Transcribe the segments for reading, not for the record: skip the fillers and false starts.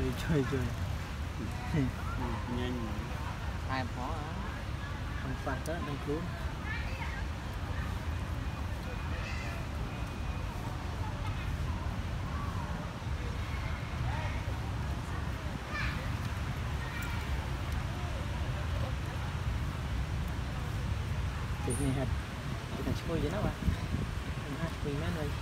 chơi nhanh ai khó không phạt đó đừng cứu thì này hạt kita chui vậy đó bạn hạt quỳ mấy nơi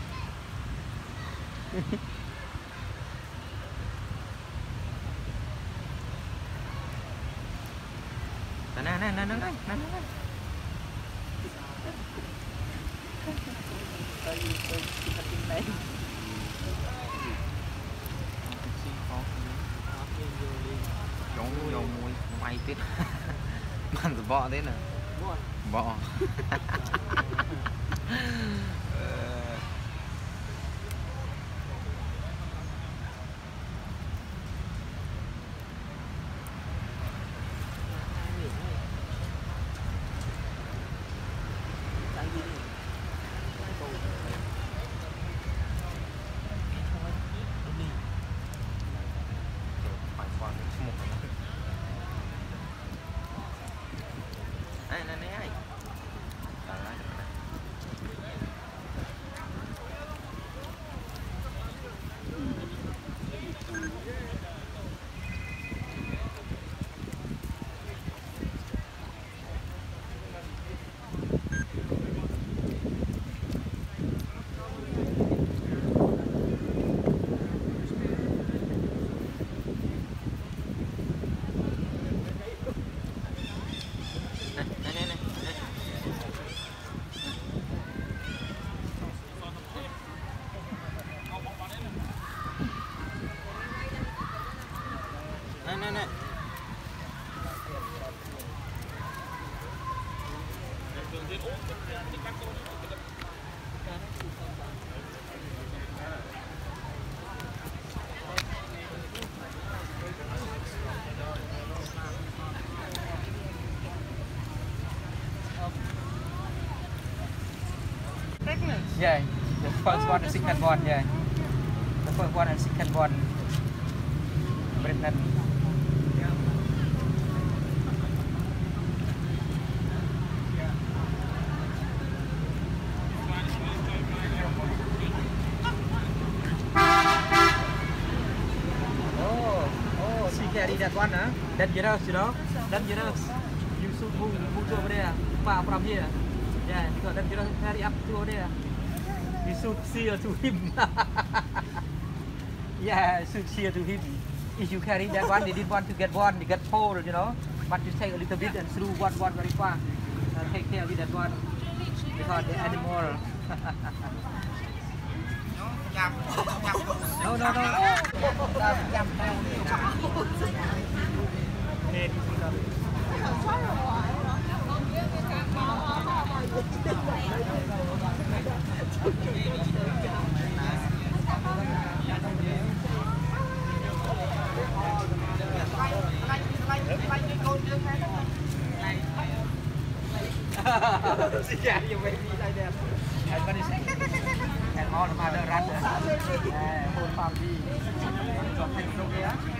nè giống nhiều mùi may tiếtมันจะbọ thế nè bọ nè yeah the first one and second one yeah the first one and second one Brendan carry that one, huh? Dangerous, you know? Dangerous. You should move over there, far from here. Yeah, because dangerous carry up to over there. You should cheer to him. Yeah, you should cheer to him. If you carry that one, they didn't want to get one, they get pulled, you know? But you take a little bit and through one very far. Take care with that one. Because the animal. No. Yeah, you may be like that. And all of my other runners, whole family,